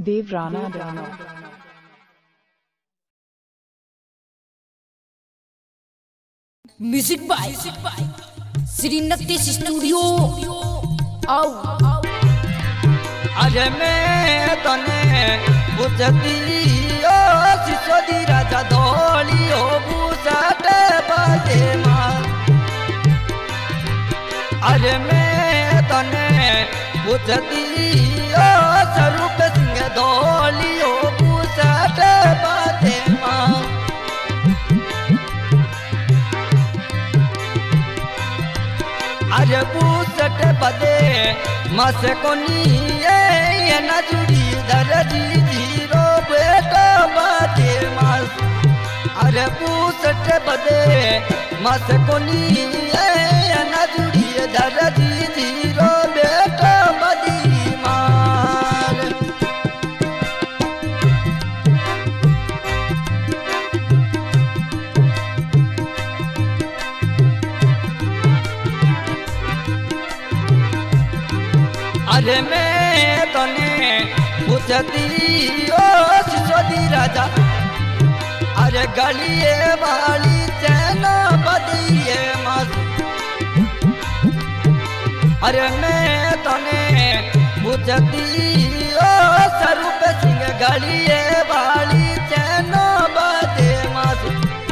Dev Rana Rana music by Shri Naktesh studio आओ अरे मैं तने बुझती ओ सिसोदी राजा धोली हो बुझट बाजे मां अरे मैं तने बुझती ओ स्वरूप सिंह धोली हो बुझट बाजे मां अरे बुझट बदे मस कोनी ये न जुड़ी दरजी जीरो बेटा बाजे मास अरे बुझट बदे मस कोनी ये न जुड़ी दरजी जीरो बेटा बदी मार अरे मैं तने बुझती ओ सिसोदी राजा अरे गलिए वाली चैन बदिए मत अरे मैं तने बुझती ओ स्वरूप सिंह गलिए वाली चैन बदे मत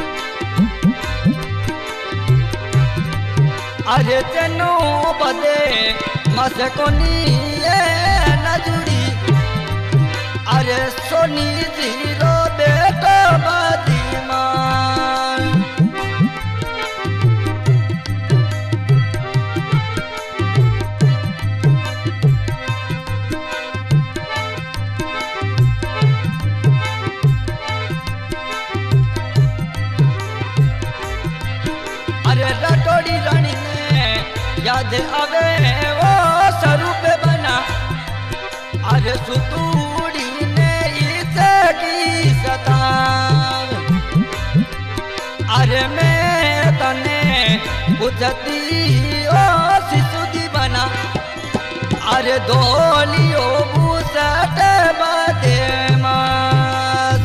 अरे चैनो बदे मस कोनी न जुड़ी अरे सोनी जीरो बेटा बादी मां अरे रटोड़ी रानी ने याद आवे वो स्वरूप बना अरे सुतूड़ी ने इसे की सता अरे मैं तने बुझती ओ सिसुदी बना अरे धोलियो बुझट बादे माज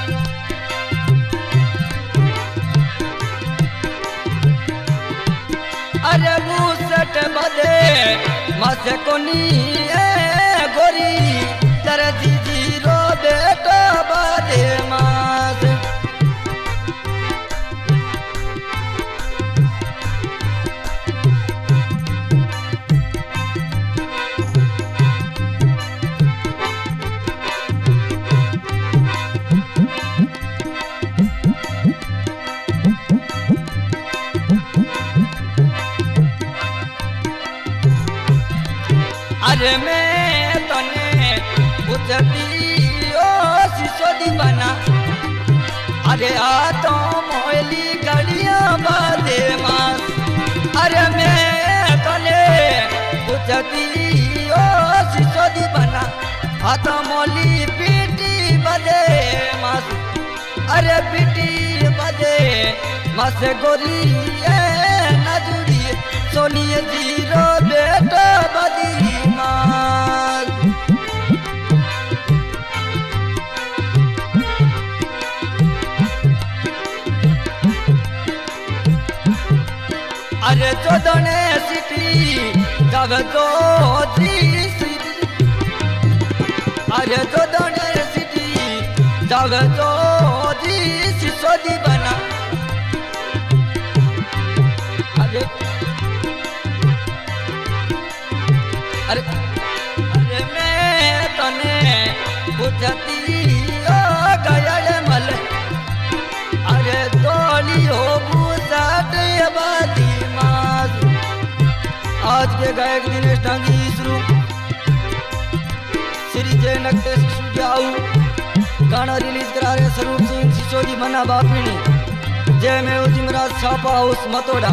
अरे बुझट बदे मस कोनी गोरी दरजी जीरो बेटा बादे मास अरे मैं तने बुझती ओ सिसोदी बना अरे आ तो मोहली गलियां बादे मास अरे मैं तने बुझती ओ सिसोदी बना आ तो मोली पीटी बदे मास अरे पीटी बदे मस गोरी न जुड़ी सोनी जीरो बेटा बदी मार अरे चोदने सिटी जब तो अरे चोदने सिटी जब तो सिसोदी बना अरे अरे अरे मैं तने बुझती ओ गया मल अरे तोली हो बुझट बादी माज आज के गायक दिनेश डांगी शुरू श्री जय नक्तेश स्टूडियो गाना रिलीज करा रहे स्वरूप सिंह सिसोदी मना बापिनी जय में उजिमराज छापा हाउस मतोड़ा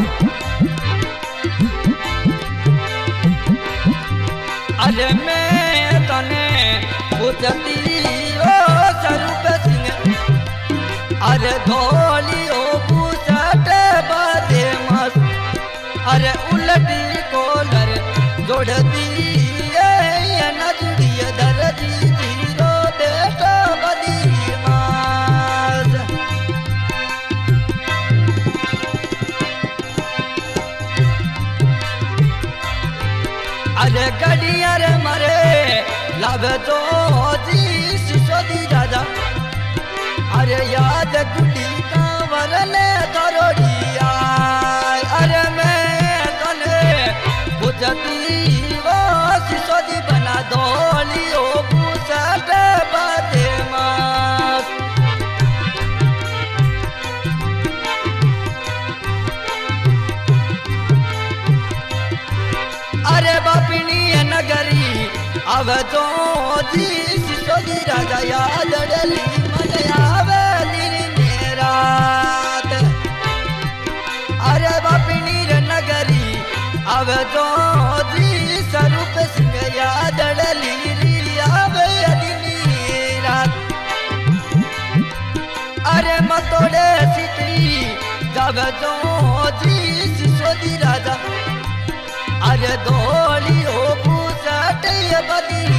अरे मैं तने बुझती ओ स्वरूप सिंह अरे धोली हो बुझट बादे मस अरे उलटी कोलर जोड़ती न जुड़ी दरजी जीरो जो जी सिसोदी राजा अरे याद गुडी कांवर ने धरोड़िया अरे मैं तने बुझती वो सिसोदी बना धोलियो पूछत बाते मास अरे बापिनी नगरी अब तो जी सिसोदी राजा याद डली मन आवे दिन रात अरे बापिनी नगरी अब तो जी स्वरूप सिंह याद डली आवे दिन रात अरे मतोड़े सिटी जब तो जी सिसोदी राजा अरे धोली हो पूछट बदी